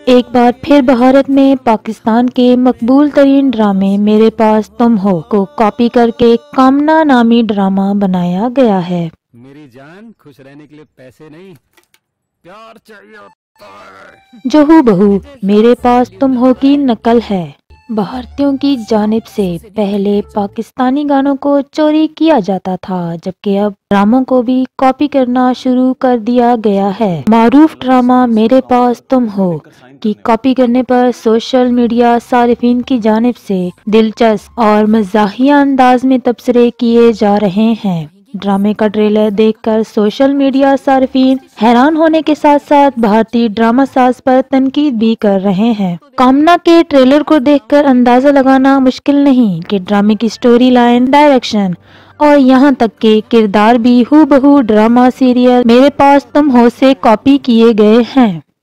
एक बार फिर भारत में पाकिस्तान के मकबूल तरीन ड्रामे मेरे पास तुम हो को कॉपी करके कामना नामी ड्रामा बनाया गया है। मेरी जान, खुश रहने के लिए पैसे नहीं, प्यार चाहिए होता है। जो हूबहू मेरे पास तुम हो की नकल है। भारतीयों की जानिब से पहले पाकिस्तानी गानों को चोरी किया जाता था, जबकि अब ड्रामों को भी कॉपी करना शुरू कर दिया गया है। मारूफ ड्रामा मेरे पास तुम हो की कॉपी करने पर सोशल मीडिया सारिफीन की जानिब से दिलचस्प और मज़ाहिया अंदाज में तबसरे किए जा रहे हैं। ड्रामे का ट्रेलर देखकर सोशल मीडिया सार्फिन हैरान होने के साथ साथ भारतीय ड्रामा साज पर तनकीद भी कर रहे हैं। कामना के ट्रेलर को देखकर अंदाजा लगाना मुश्किल नहीं कि ड्रामे की स्टोरी लाइन, डायरेक्शन और यहाँ तक के किरदार भी हूबहू ड्रामा सीरियल मेरे पास तुम हो से कॉपी किए गए हैं।